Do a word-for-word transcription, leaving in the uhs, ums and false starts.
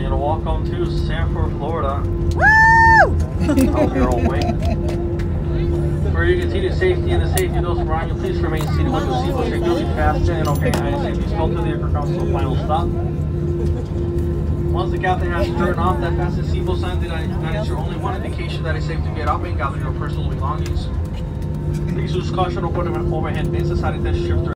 and welcome to Sanford, Florida. Woo! Hope you're all way. For your continued safety and the safety of those around you, please remain seated with the seatbelt securely fastened and okay. I safety still to the aircraft comes to a final stop. Once the captain has turned off that fasten seatbelt sign, that is your only one indication that it's safe to get up and gather your personal belongings. Please use caution opening overhead bins aside the shifter.